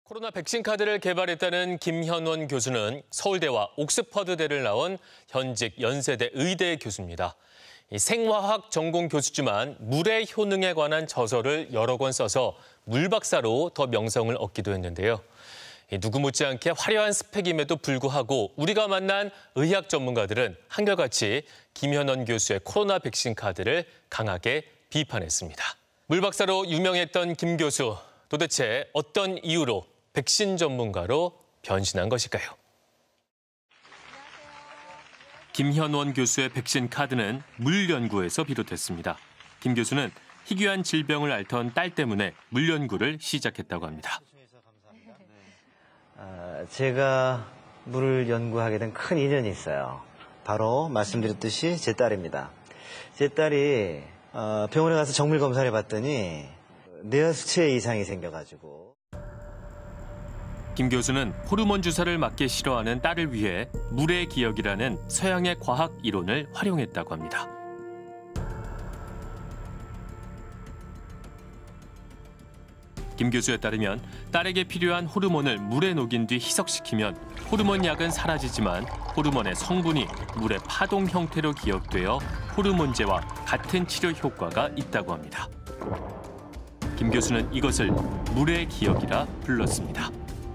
코로나 백신 카드를 개발했다는 김현원 교수는 서울대와 옥스퍼드대를 나온 현직 연세대 의대 교수입니다. 생화학 전공 교수지만 물의 효능에 관한 저서를 여러 권 써서 물박사로 더 명성을 얻기도 했는데요. 누구 못지않게 화려한 스펙임에도 불구하고 우리가 만난 의학 전문가들은 한결같이 김현원 교수의 코로나 백신 카드를 강하게 비판했습니다. 물박사로 유명했던 김 교수, 도대체 어떤 이유로 백신 전문가로 변신한 것일까요? 김현원 교수의 백신 카드는 물 연구에서 비롯됐습니다. 김 교수는 희귀한 질병을 앓던 딸 때문에 물 연구를 시작했다고 합니다. 제가 물을 연구하게 된 큰 인연이 있어요. 바로 말씀드렸듯이 제 딸입니다. 제 딸이 병원에 가서 정밀 검사를 해봤더니 뇌하 수치에 이상이 생겨가지고. 김 교수는 호르몬 주사를 맞기 싫어하는 딸을 위해 물의 기억이라는 서양의 과학 이론을 활용했다고 합니다. 김 교수에 따르면 딸에게 필요한 호르몬을 물에 녹인 뒤 희석시키면 호르몬 약은 사라지지만 호르몬의 성분이 물의 파동 형태로 기억되어 호르몬제와 같은 치료 효과가 있다고 합니다. 김 교수는 이것을 물의 기억이라 불렀습니다.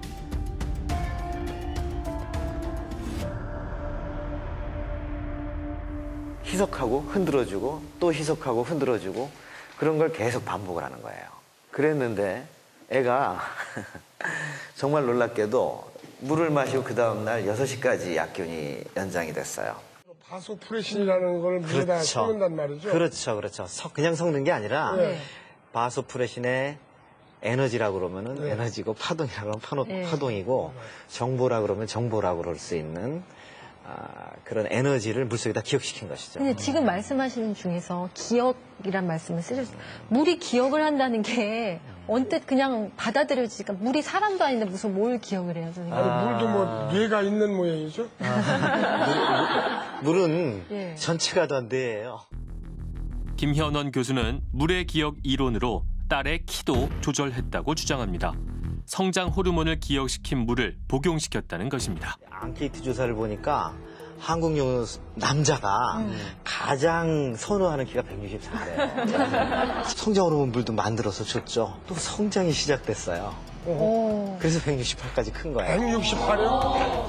희석하고 흔들어주고 또 희석하고 흔들어주고 그런 걸 계속 반복을 하는 거예요. 그랬는데 애가 정말 놀랍게도 물을 마시고 그 다음날 6시까지 약균이 연장이 됐어요. 바소프레신이라는 걸 물에다 섞는단 말이죠? 그렇죠. 그냥 섞는 게 아니라 바소프레신의 에너지라고 그러면은 에너지고 파동이라고 하면 파동이고 정보라 그러면 정보라고 그럴 수 있는 그런 에너지를 물속에다 기억시킨 것이죠. 근데 지금 말씀하시는 중에서 기억이란 말씀을 쓰셨어요. 물이 기억을 한다는 게 언뜻 그냥 받아들여지니까 물이 사람도 아닌데 무슨 뭘 기억을 해요, 선생님? 물도 뭐 뇌가 있는 모양이죠? 물은 전체가 다 뇌예요. 김현원 교수는 물의 기억 이론으로 딸의 키도 조절했다고 주장합니다. 성장 호르몬을 기억시킨 물을 복용시켰다는 것입니다. 앙케이트 조사를 보니까 한국 남자가 가장 선호하는 키가 164래요. 성장 호르몬 물도 만들어서 줬죠. 또 성장이 시작됐어요. 그래서 168까지 큰 거예요. 168이요?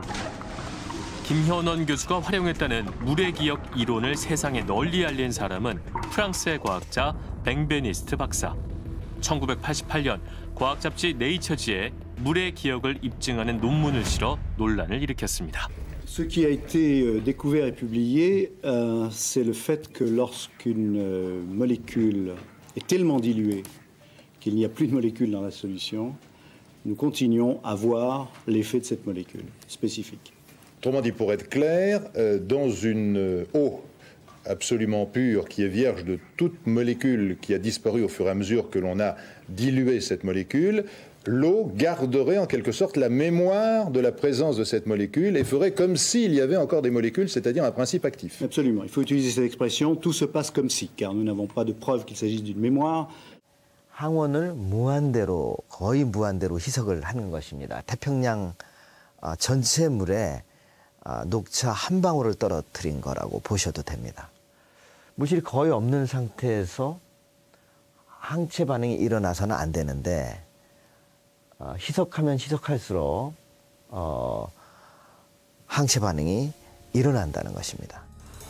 김현원 교수가 활용했다는 물의 기억 이론을 세상에 널리 알린 사람은 프랑스의 과학자 뱅베니스트 박사. 1988년 과학 잡지 네이처지에 물의 기억을 입증하는 논문을 실어 논란을 일으켰습니다. Ce qui a été découvert et publié, c'est le fait que lorsqu'une molécule est tellement diluée qu'il n'y a plus de molécule dans la solution, nous continuons à voir l'effet de cette molécule spécifique. Autrement dit, pour être clair, dans une eau absolument pure, qui est vierge de toute molécule qui a disparu au fur et à mesure que l'on a dilué cette molécule, l'eau garderait en quelque sorte la mémoire de la présence de cette molécule et ferait comme s'il y avait encore des molécules, c'est-à-dire un principe actif. Absolument. Il faut utiliser cette expression, tout se passe comme si, car nous n'avons pas de preuve qu'il s'agisse d'une mémoire. 항원을 거의 무한대로 희석을 하는 것입니다. 태평양 전체 물에 녹차 한 방울을 떨어뜨린 거라고 보셔도 됩니다. 물질이 거의 없는 상태에서 항체 반응이 일어나서는 안 되는데 희석하면 희석할수록 항체 반응이 일어난다는 것입니다.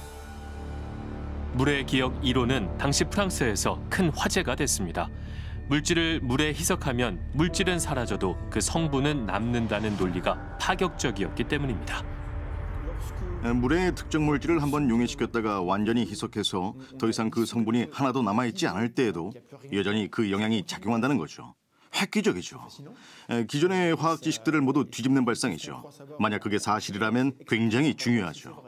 물의 기억 이론은 당시 프랑스에서 큰 화제가 됐습니다. 물질을 물에 희석하면 물질은 사라져도 그 성분은 남는다는 논리가 파격적이었기 때문입니다. 물의 특정 물질을 한번 용해시켰다가 완전히 희석해서 더 이상 그 성분이 하나도 남아있지 않을 때에도 여전히 그 영향이 작용한다는 거죠. 획기적이죠. 기존의 화학 지식들을 모두 뒤집는 발상이죠. 만약 그게 사실이라면 굉장히 중요하죠.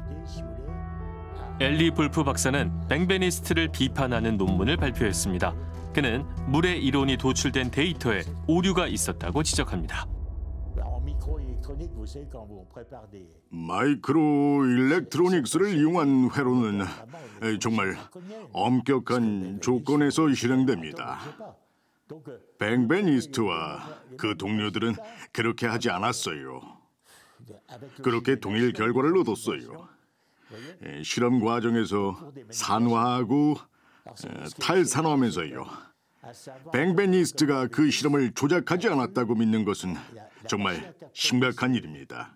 엘리 볼프 박사는 뱅베니스트를 비판하는 논문을 발표했습니다. 그는 물의 이론이 도출된 데이터에 오류가 있었다고 지적합니다. 마이크로 일렉트로닉스를 이용한 회로는 정말 엄격한 조건에서 실행됩니다. 뱅베니스트와 그 동료들은 그렇게 하지 않았어요. 그렇게 동일 결과를 얻었어요. 실험 과정에서 산화하고 탈산화하면서요. 뱅베니스트가 그 실험을 조작하지 않았다고 믿는 것은 정말 심각한 일입니다.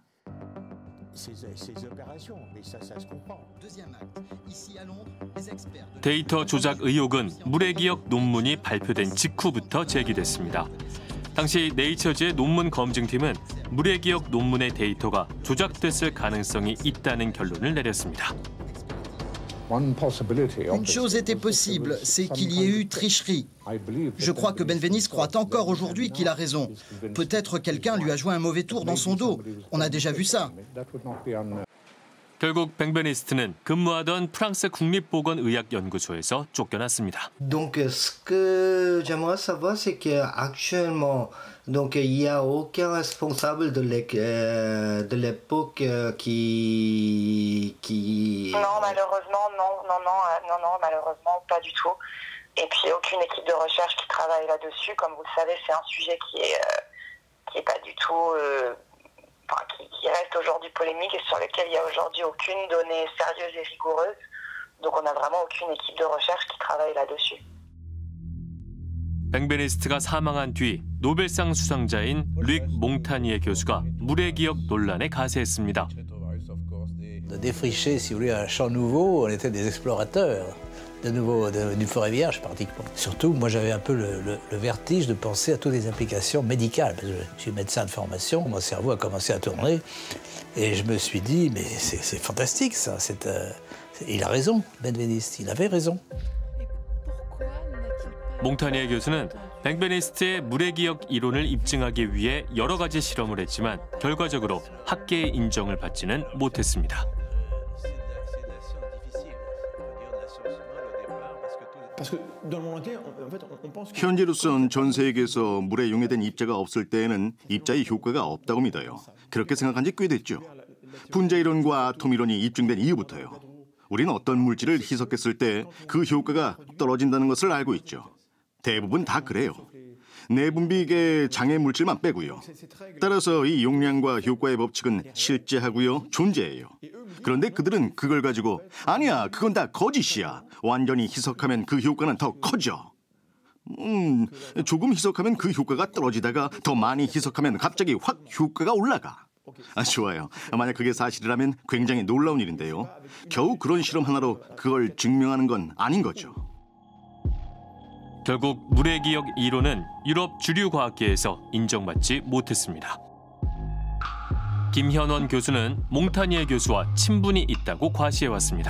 데이터 조작 의혹은 물의 기억 논문이 발표된 직후부터 제기됐습니다. 당시 네이처즈의 논문 검증팀은 물의 기억 논문의 데이터가 조작됐을 가능성이 있다는 결론을 내렸습니다. Une chose était possible, c'est qu'il y ait eu tricherie. Je crois que Benveniste croit encore aujourd'hui qu'il a raison. Peut-être quelqu'un lui a joué un mauvais tour dans son dos. On a déjà vu ça. 결국 뱅베니스트는 근무하던 프랑스 국립보건의학연구소에서 쫓겨났습니다. Donc, ce que j'aimerais savoir, c'est qu'actuellement, donc il n'y a aucun responsable de l'époque qui. Non, malheureusement, non, malheureusement, pas du tout. Et puis aucune équipe de recherche qui travaille là-dessus. Comme vous le savez, c'est un sujet qui est pas du tout. Qui reste aujourd'hui polémique et sur lequel il n'y a aujourd'hui aucune donnée sérieuse et rigoureuse. Donc on n'a vraiment aucune équipe de recherche qui travaille là-dessus. 뱅베니스트가 사망한 뒤 노벨상 수상자인 릭 몽타니에 교수가 물의 기억 논란에 가세했습니다. De défricher, si vous voulez, un champ nouveau, on était des explorateurs. De nouveau, d'une forêt vierge, pratiquement. Surtout, moi, j'avais un peu le vertige de penser à toutes les implications médicales. Parce que je suis médecin de formation, mon cerveau a commencé à tourner. Et je me suis dit, mais c'est fantastique, ça. Il a raison, Benveniste, il avait raison. 몽타니에 교수는 뱅베니스트의 물의 기억 이론을 입증하기 위해 여러 가지 실험을 했지만 결과적으로 학계의 인정을 받지는 못했습니다. 현재로선 전 세계에서 물에 용해된 입자가 없을 때에는 입자의 효과가 없다고 믿어요. 그렇게 생각한 지 꽤 됐죠. 분자 이론과 아톰 이론이 입증된 이후부터요. 우리는 어떤 물질을 희석했을 때 그 효과가 떨어진다는 것을 알고 있죠. 대부분 다 그래요. 내분비계 장애 물질만 빼고요. 따라서 이 용량과 효과의 법칙은 실제하고요, 존재해요. 그런데 그들은 그걸 가지고 아니야, 그건 다 거짓이야. 완전히 희석하면 그 효과는 더 커져. 조금 희석하면 그 효과가 떨어지다가 더 많이 희석하면 갑자기 확 효과가 올라가. 좋아요. 만약 그게 사실이라면 굉장히 놀라운 일인데요. 겨우 그런 실험 하나로 그걸 증명하는 건 아닌 거죠. 결국 물의 기억 이론은 유럽 주류 과학계에서 인정받지 못했습니다. 김현원 교수는 몽타니에 교수와 친분이 있다고 과시해왔습니다.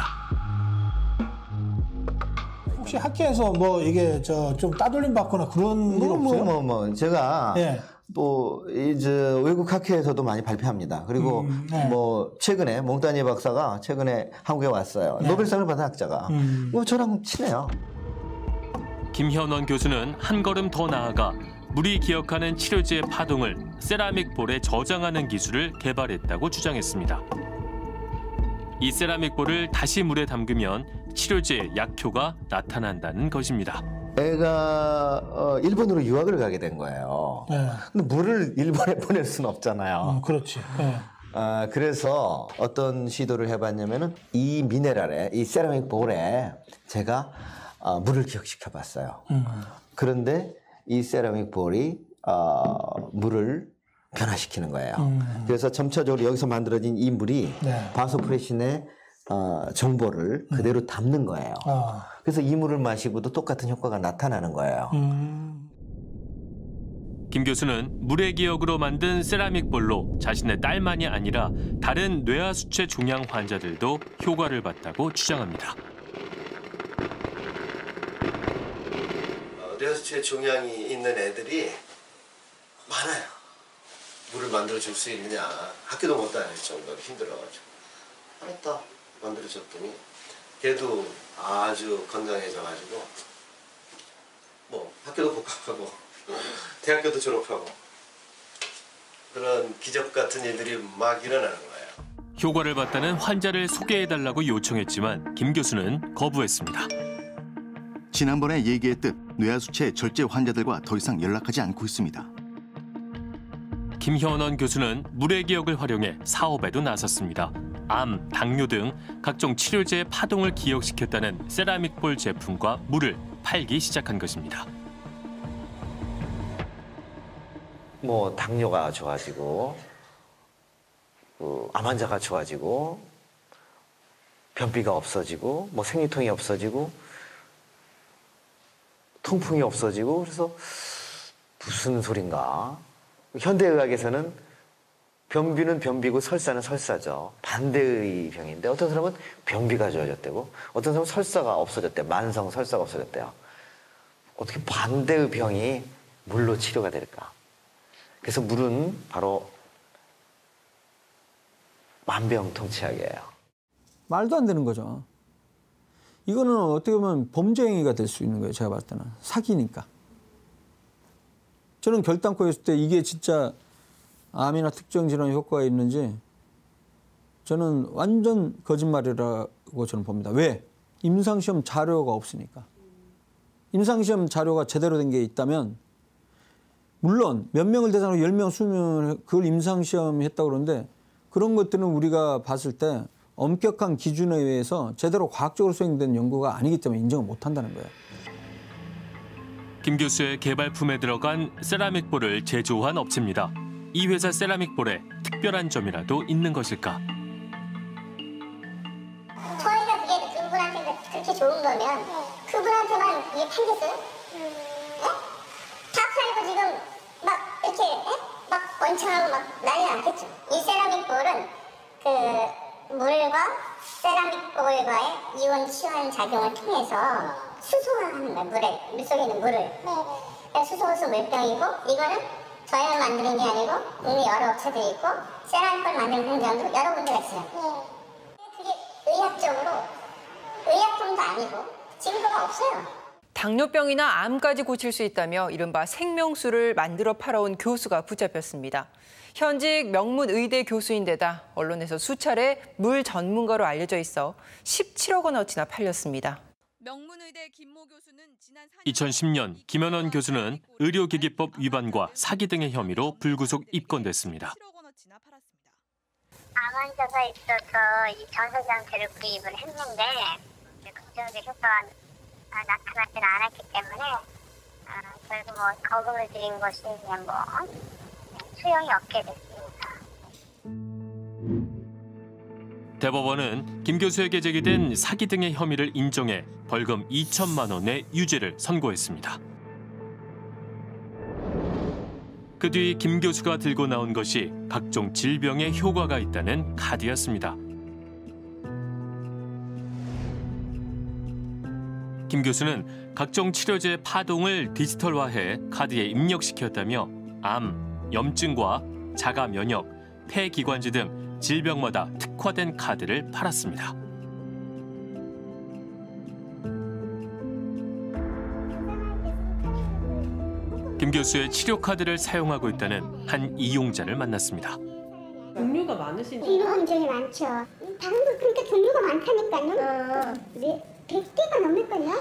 혹시 학계에서 뭐 이게 좀 따돌림 받거나 그런 일 없어요? 제가 이제 외국 학회에서도 많이 발표합니다. 그리고 최근에 몽타니에 박사가 최근에 한국에 왔어요. 노벨상을 받은 학자가. 저랑 친해요. 김현원 교수는 한 걸음 더 나아가 물이 기억하는 치료제의 파동을 세라믹 볼에 저장하는 기술을 개발했다고 주장했습니다. 이 세라믹 볼을 다시 물에 담그면 치료제의 약효가 나타난다는 것입니다. 애가 일본으로 유학을 가게 된 거예요. 근데 물을 일본에 보낼 수는 없잖아요. 그렇지. 그래서 어떤 시도를 해봤냐면은 이 미네랄에, 이 세라믹 볼에 제가 물을 기억시켜 봤어요. 그런데 이 세라믹 볼이 물을 변화시키는 거예요. 그래서 점차적으로 여기서 만들어진 이 물이 바소프레신의 정보를 그대로 담는 거예요. 그래서 이 물을 마시고도 똑같은 효과가 나타나는 거예요. 김 교수는 물의 기억으로 만든 세라믹 볼로 자신의 딸만이 아니라 다른 뇌하수체 종양 환자들도 효과를 봤다고 주장합니다. 뇌하수체 종양이 있는 애들이 많아요. 물을 만들어줄 수 있느냐. 학교도 못 다닐 정도로 힘들어가지고. 하겠다 만들어줬더니 걔도 아주 건강해져가지고 학교도 복학하고 대학교도 졸업하고 그런 기적 같은 일들이 막 일어나는 거예요. 효과를 봤다는 환자를 소개해달라고 요청했지만 김 교수는 거부했습니다. 지난번에 얘기했듯 뇌하수체 절제 환자들과 더 이상 연락하지 않고 있습니다. 김현원 교수는 물의 기억을 활용해 사업에도 나섰습니다. 암, 당뇨 등 각종 치료제의 파동을 기억시켰다는 세라믹볼 제품과 물을 팔기 시작한 것입니다. 뭐 당뇨가 좋아지고 암 환자가 좋아지고 변비가 없어지고 뭐 생리통이 없어지고 통풍이 없어지고 그래서 무슨 소린가? 현대의학에서는 변비는 변비고 설사는 설사죠. 반대의 병인데 어떤 사람은 변비가 좋아졌대고 어떤 사람은 설사가 없어졌대. 만성 설사가 없어졌대요. 어떻게 반대의 병이 물로 치료가 될까? 그래서 물은 바로 만병통치약이에요. 말도 안 되는 거죠. 이거는 어떻게 보면 범죄 행위가 될 수 있는 거예요. 제가 봤을 때는. 사기니까. 저는 결단코 했을 때 이게 진짜 암이나 특정 질환 효과가 있는지 저는 완전 거짓말이라고 저는 봅니다. 왜? 임상시험 자료가 없으니까. 임상시험 자료가 제대로 된 게 있다면 물론 몇 명을 대상으로 10명, 20명을 그걸 임상시험 했다고 그러는데 그런 것들은 우리가 봤을 때 엄격한 기준에 의해서 제대로 과학적으로 수행된 연구가 아니기 때문에 인정을 못한다는 거예요. 김 교수의 개발품에 들어간 세라믹볼을 제조한 업체입니다. 이 회사 세라믹볼에 특별한 점이라도 있는 것일까? 저희가 그게 그분한테 그렇게 좋은 거면 그분한테만 이게 팔겠어요? 다 팔고 지금 막 이렇게 막 원청하고 막 난리 났겠죠. 이 세라믹볼은 그 물과 세라믹볼과의 이온 치환 작용을 통해서 수소화하는 거예요. 물속에 있는 물을. 수소호수 물병이고 이거는 저희가 만드는 게 아니고 이미 여러 업체들이 있고 세라믹볼 만드는 공장도 여러 군데가 있어요. 그게 의학적으로 의약품도 아니고 증거가 없어요. 당뇨병이나 암까지 고칠 수 있다며 이른바 생명수를 만들어 팔아온 교수가 붙잡혔습니다. 현직 명문 의대 교수인데다 언론에서 수차례 물 전문가로 알려져 있어 17억 원어치나 팔렸습니다. 2010년 김현원 교수는 의료기기법 위반과 사기 등의 혐의로 불구속 입건됐습니다. 암 환자가 있어서 이 전소장치를 구입을 했는데 걱정의 효과가 나타나지는 않았기 때문에 결국 뭐 거금을 들인 것이 그냥 뭐 소용이 없게 됐습니다. 대법원은 김 교수에게 제기된 사기 등의 혐의를 인정해 벌금 2천만 원의 유죄를 선고했습니다. 그 뒤 김 교수가 들고 나온 것이 각종 질병에 효과가 있다는 카드였습니다. 김 교수는 각종 치료제 파동을 디지털화해 카드에 입력시켰다며 암, 염증과 자가 면역, 폐기관지 등 질병마다 특화된 카드를 팔았습니다. 김 교수의 치료 카드를 사용하고 있다는 한 이용자를 만났습니다. 종류가 많으신 종류가 굉장히 많죠. 다른 거 그러니까 종류가 많다니까요. 100개가 넘을걸요?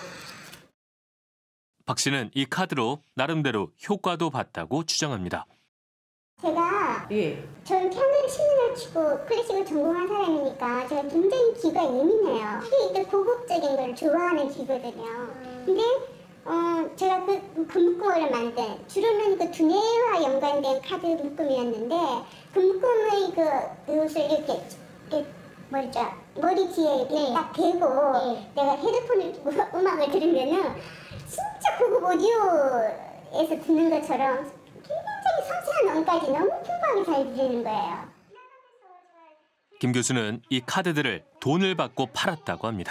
박 씨는 이 카드로 나름대로 효과도 봤다고 주장합니다. 제가 저는 피아노를 10년을 치고 클래식을 전공한 사람이니까 제가 굉장히 귀가 예민해요. 되게 고급적인 걸 좋아하는 귀거든요. 근데 제가 그 금고를 만든 주로는 그 두뇌와 연관된 카드 묶음이었는데 그 묶음의 그것을 이렇게 머리 뒤에 이렇게 딱 대고 내가 헤드폰을 끼고 음악을 들으면은 진짜 고급 오디오에서 듣는 것처럼 굉장히 섬세한 음까지 너무 풍부하게 잘 들리는 거예요. 김 교수는 이 카드들을 돈을 받고 팔았다고 합니다.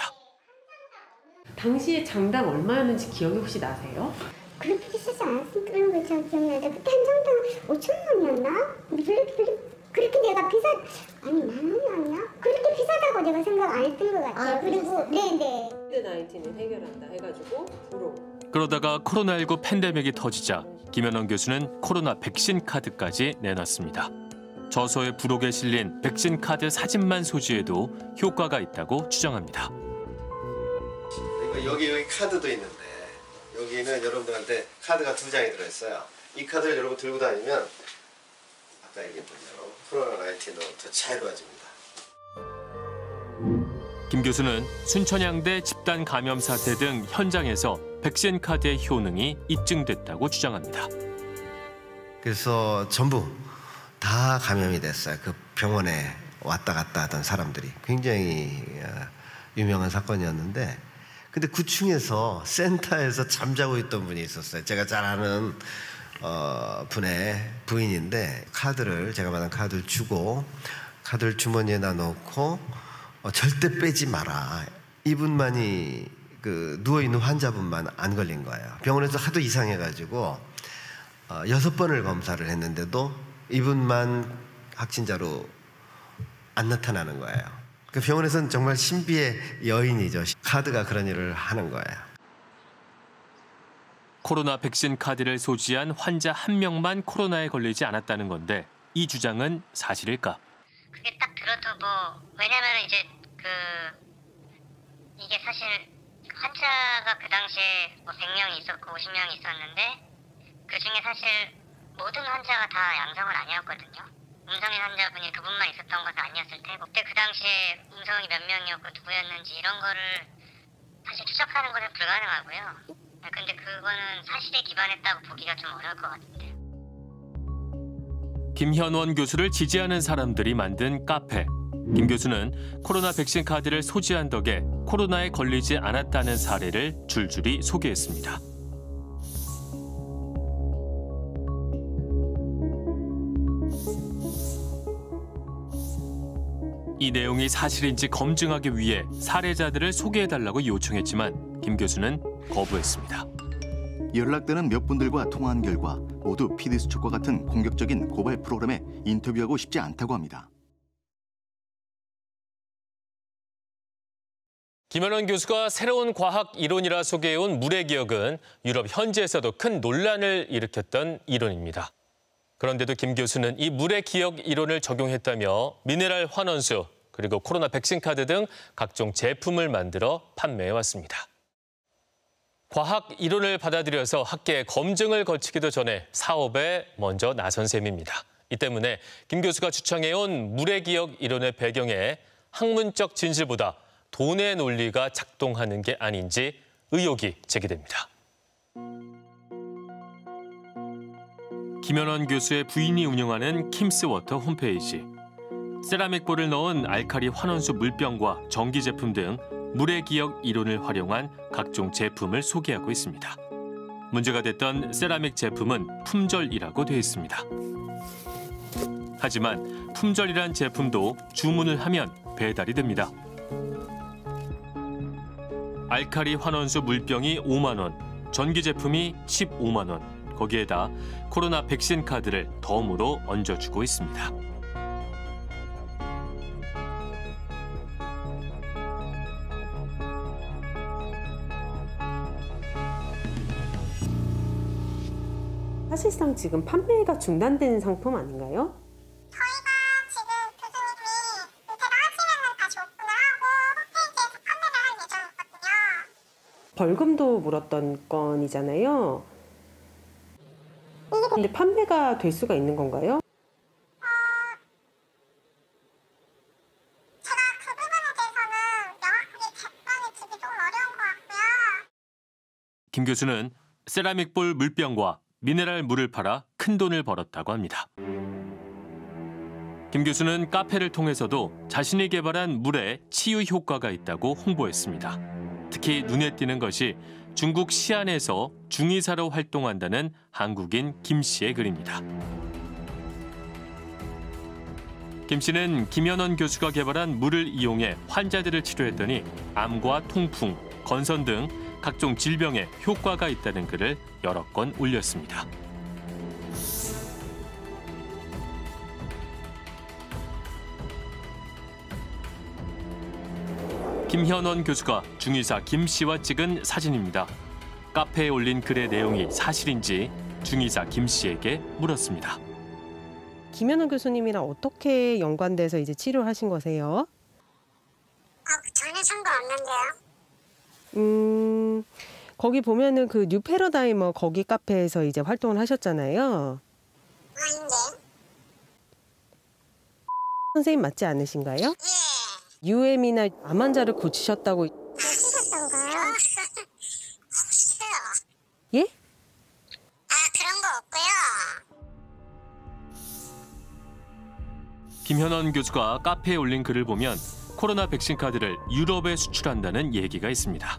당시에 장당 얼마였는지 기억이 혹시 나세요? 그렇게 비싸지 않았으니까 그런 거 기억나는데 그때 한 장당 5천 원이었나? 그렇게 내가 아니 10,000원이었나? 그렇게 비싸다고 내가 생각 안 했던 것 같아요. 그리고 네네. 코비드-19을 해결한다 해가지고 부로. 그러다가 코로나19 팬데믹이 터지자 김현원 교수는 코로나 백신 카드까지 내놨습니다. 저서의 부록에 실린 백신 카드 사진만 소지해도 효과가 있다고 주장합니다. 여기 카드도 있는데 여기는 여러분들한테 카드가 2장이 들어있어요. 이 카드를 여러분 들고 다니면 아까 얘기했던 대로 코로나19로 더 자유로워집니다. 김 교수는 순천향대 집단 감염 사태 등 현장에서 백신 카드의 효능이 입증됐다고 주장합니다. 그래서 전부 다 감염이 됐어요. 그 병원에 왔다 갔다 하던 사람들이. 굉장히 유명한 사건이었는데, 근데 9층에서 센터에서 잠자고 있던 분이 있었어요. 제가 잘 아는 분의 부인인데, 제가 받은 카드를 주고 카드를 주머니에다 넣고 절대 빼지 마라. 이분만이 누워있는 환자분만 안 걸린 거예요. 병원에서 하도 이상해가지고 6번을 검사를 했는데도 이분만 확진자로 안 나타나는 거예요. 그 병원에서는 정말 신비의 여인이죠. 카드가 그런 일을 하는 거예요. 코로나 백신 카드를 소지한 환자 1명만 코로나에 걸리지 않았다는 건데 이 주장은 사실일까? 그게 딱 들어도 왜냐면 이제 이게 사실 환자가 그 당시에 100명이 있었고 50명이 있었는데 그 중에 사실 모든 환자가 다 양성은 아니었거든요. 음성인 환자분이 그분만 있었던 것은 아니었을 테고, 그때 그 당시에 음성이 몇 명이었고 누구였는지 이런 거를 사실 추적하는 것은 불가능하고요. 근데 그거는 사실에 기반했다고 보기가 좀 어려울 것 같은데. 김현원 교수를 지지하는 사람들이 만든 카페. 김 교수는 코로나 백신 카드를 소지한 덕에 코로나에 걸리지 않았다는 사례를 줄줄이 소개했습니다. 이 내용이 사실인지 검증하기 위해 사례자들을 소개해달라고 요청했지만 김 교수는 거부했습니다. 연락되는 몇 분들과 통화한 결과 모두 PD수첩과 같은 공격적인 고발 프로그램에 인터뷰하고 싶지 않다고 합니다. 김현원 교수가 새로운 과학 이론이라 소개해온 물의 기억은 유럽 현지에서도 큰 논란을 일으켰던 이론입니다. 그런데도 김 교수는 이 물의 기억 이론을 적용했다며 미네랄 환원수 그리고 코로나 백신 카드 등 각종 제품을 만들어 판매해왔습니다. 과학 이론을 받아들여서 학계의 검증을 거치기도 전에 사업에 먼저 나선 셈입니다. 이 때문에 김 교수가 주창해온 물의 기억 이론의 배경에 학문적 진실보다 돈의 논리가 작동하는 게 아닌지 의혹이 제기됩니다. 김현원 교수의 부인이 운영하는 킴스워터 홈페이지. 세라믹볼을 넣은 알칼리 환원수 물병과 전기 제품 등 물의 기억 이론을 활용한 각종 제품을 소개하고 있습니다. 문제가 됐던 세라믹 제품은 품절이라고 되어 있습니다. 하지만 품절이란 제품도 주문을 하면 배달이 됩니다. 알칼리 환원수 물병이 5만 원, 전기 제품이 15만 원. 거기에다 코로나 백신 카드를 덤으로 얹어주고 있습니다. 사실상 지금 판매가 중단된 상품 아닌가요? 저희가 지금 교수님이 배달하시면 다시 오픈을 하고 홈페이지에서 판매를 할 예정이거든요. 벌금도 물었던 건이잖아요. 근데 판매가 될 수가 있는 건가요? 제가 그 부분에 대해서는 명확하게 답변을 드리기 좀 어려운 것 같고요. 김 교수는 세라믹볼 물병과 미네랄 물을 팔아 큰 돈을 벌었다고 합니다. 김 교수는 카페를 통해서도 자신이 개발한 물에 치유 효과가 있다고 홍보했습니다. 특히 눈에 띄는 것이 중국 시안에서 중의사로 활동한다는 한국인 김 씨의 글입니다. 김 씨는 김현원 교수가 개발한 물을 이용해 환자들을 치료했더니 암과 통풍, 건선 등 각종 질병에 효과가 있다는 글을 여러 건 올렸습니다. 김현원 교수가 중의사 김 씨와 찍은 사진입니다. 카페에 올린 글의 내용이 사실인지 중의사 김 씨에게 물었습니다. 김현원 교수님이랑 어떻게 연관돼서 이제 치료하신 거세요? 전혀 상관없는데요. 거기 보면은 그 뉴 패러다이머 거기 카페에서 이제 활동을 하셨잖아요. 선생님 맞지 않으신가요? UM이나 암 환자를 고치셨다고. 고치셨던가요? 없어요. 예? 그런 거 없고요. 김현원 교수가 카페에 올린 글을 보면 코로나 백신 카드를 유럽에 수출한다는 얘기가 있습니다.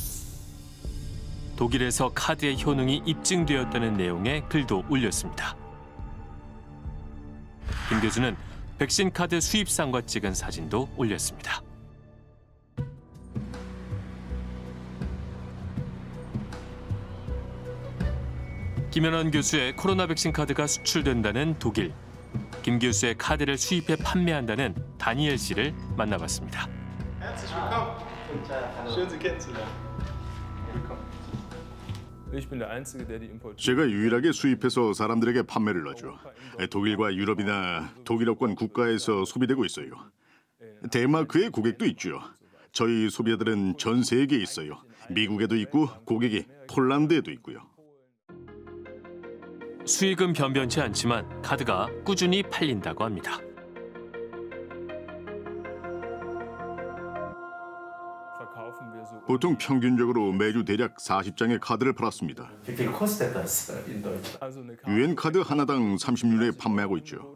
독일에서 카드의 효능이 입증되었다는 내용의 글도 올렸습니다. 김 교수는 백신 카드 수입상과 찍은 사진도 올렸습니다. 김현원 교수의 코로나 백신 카드가 수출된다는 독일. 김 교수의 카드를 수입해 판매한다는 다니엘 씨를 만나봤습니다. 제가 유일하게 수입해서 사람들에게 판매를 하죠. 독일과 유럽이나 독일어권 국가에서 소비되고 있어요. 덴마크의 고객도 있죠. 저희 소비자들은 전 세계에 있어요. 미국에도 있고 고객이 폴란드에도 있고요. 수익은 변변치 않지만 카드가 꾸준히 팔린다고 합니다. 보통 평균적으로 매주 대략 40장의 카드를 팔았습니다. 유엔 카드 하나당 30유로에 판매하고 있죠.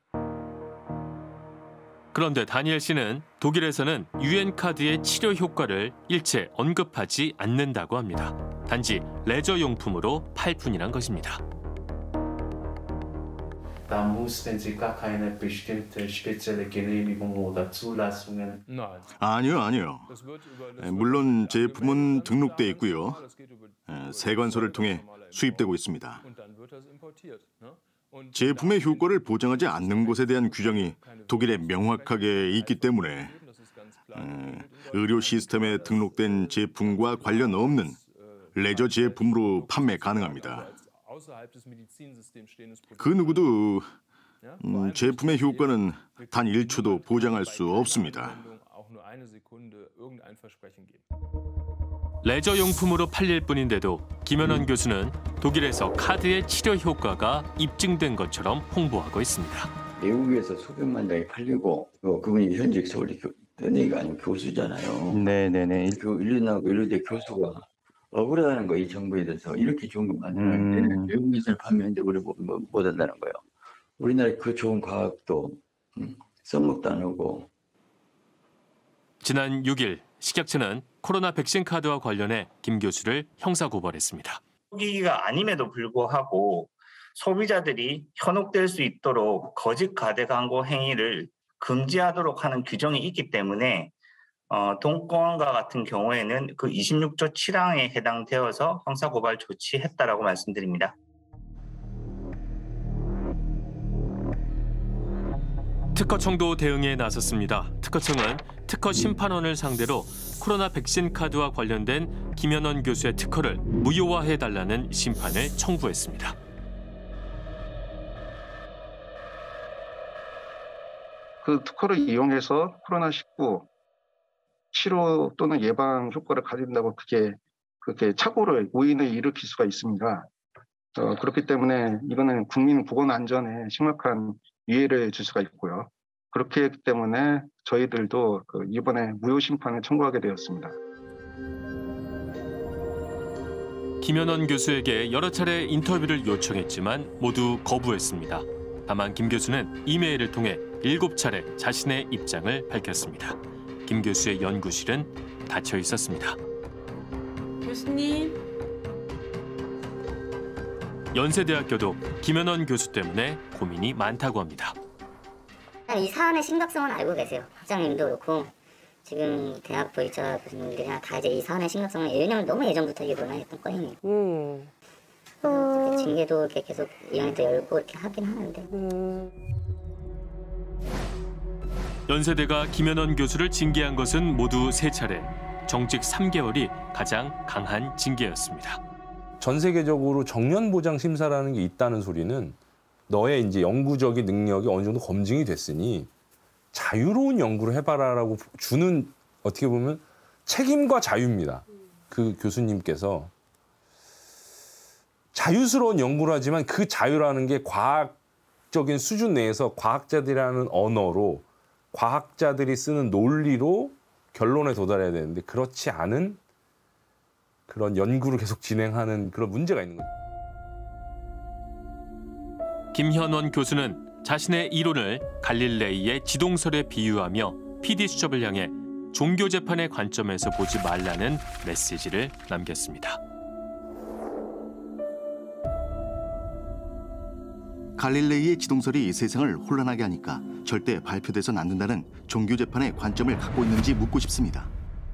그런데 다니엘 씨는 독일에서는 유엔 카드의 치료 효과를 일체 언급하지 않는다고 합니다. 단지 레저 용품으로 팔 뿐이란 것입니다. Da mussten Sie gar keine bestimmte spezielle Genehmigung oder Zulassungen. 아니요. 물론 제품은 등록돼 있고요. 세관서를 통해 수입되고 있습니다. 제품의 효과를 보장하지 않는 것에 대한 규정이 독일에 명확하게 있기 때문에 의료 시스템에 등록된 제품과 관련 없는 레저 제품으로 판매 가능합니다. 그 누구도 제품의 효과는 단 1초도 보장할 수 없습니다. 레저 용품으로 팔릴 뿐인데도 김현원 교수는 독일에서 카드의 치료 효과가 입증된 것처럼 홍보하고 있습니다. 외국에서 수백만 장이 팔리고 그분이 현직 서울대 연예가 아니고 교수잖아요. 네네네. 그 인류나고 인류대 교수가 억울하다는 거, 이 정부에 대해서 이렇게 좋은 거 만드는데 외국에서 판매하는데 우리 못 한다는 거예요. 우리나라 그 좋은 과학도 써먹도 안 하고. 지난 6일 식약처는 코로나 백신 카드와 관련해 김 교수를 형사고발했습니다. 소비기가 아님에도 불구하고 소비자들이 현혹될 수 있도록 거짓 카드 광고 행위를 금지하도록 하는 규정이 있기 때문에 동권과 같은 경우에는 그 26조 7항에 해당되어서 형사고발 조치했다라고 말씀드립니다. 특허청도 대응에 나섰습니다. 특허청은 특허 심판원을 상대로 코로나 백신 카드와 관련된 김현원 교수의 특허를 무효화해달라는 심판을 청구했습니다. 그 특허를 이용해서 코로나19 치료 또는 예방 효과를 가진다고 그렇게 착오를 오인을 일으킬 수가 있습니다. 그렇기 때문에 이거는 국민 보건 안전에 심각한 위해를 줄 수가 있고요. 그렇기 때문에 저희들도 이번에 무효 심판을 청구하게 되었습니다. 김현원 교수에게 여러 차례 인터뷰를 요청했지만 모두 거부했습니다. 다만 김 교수는 이메일을 통해 7차례 자신의 입장을 밝혔습니다. 김 교수의 연구실은 닫혀 있었습니다. 교수님. 연세대학교도 김현원 교수 때문에 고민이 많다고 합니다. 이 사안의 심각성은 알고 계세요. 학장님도 그렇고 지금 대학 보이자 교수님들이나 다 이제 이 사안의 심각성을 왜냐면 너무 예전부터 이거나 했던 건이에요. 징계도 이렇게 계속 이왕도 열고 이렇게 하긴 하는데. 연세대가 김현원 교수를 징계한 것은 모두 3차례. 정직 3개월이 가장 강한 징계였습니다. 전 세계적으로 정년 보장 심사라는 게 있다는 소리는 너의 이제 연구적인 능력이 어느 정도 검증이 됐으니 자유로운 연구를 해봐라라고 주는 어떻게 보면 책임과 자유입니다. 그 교수님께서 자유스러운 연구를 하지만 그 자유라는 게 과학적인 수준 내에서 과학자들이라는 언어로 과학자들이 쓰는 논리로 결론에 도달해야 되는데 그렇지 않은 그런 연구를 계속 진행하는 그런 문제가 있는 거죠. 김현원 교수는 자신의 이론을 갈릴레이의 지동설에 비유하며 PD 수첩을 향해 종교 재판의 관점에서 보지 말라는 메시지를 남겼습니다. 갈릴레이의 지동설이 세상을 혼란하게 하니까 절대 발표돼서는 안 된다는 종교 재판의 관점을 갖고 있는지 묻고 싶습니다.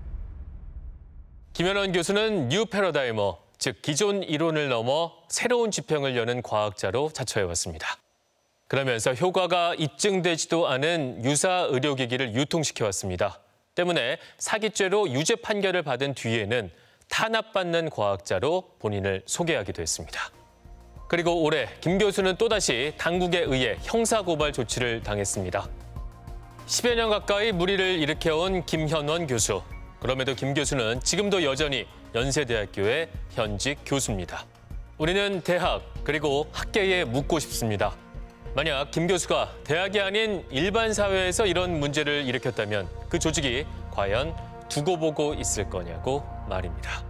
김현원 교수는 뉴 패러다이머, 즉 기존 이론을 넘어 새로운 지평을 여는 과학자로 자처해왔습니다. 그러면서 효과가 입증되지도 않은 유사 의료기기를 유통시켜왔습니다. 때문에 사기죄로 유죄 판결을 받은 뒤에는 탄압받는 과학자로 본인을 소개하기도 했습니다. 그리고 올해 김 교수는 또다시 당국에 의해 형사고발 조치를 당했습니다. 10여 년 가까이 물의를 일으켜온 김현원 교수. 그럼에도 김 교수는 지금도 여전히 연세대학교의 현직 교수입니다. 우리는 대학 그리고 학계에 묻고 싶습니다. 만약 김 교수가 대학이 아닌 일반 사회에서 이런 문제를 일으켰다면 그 조직이 과연 두고 보고 있을 거냐고 말입니다.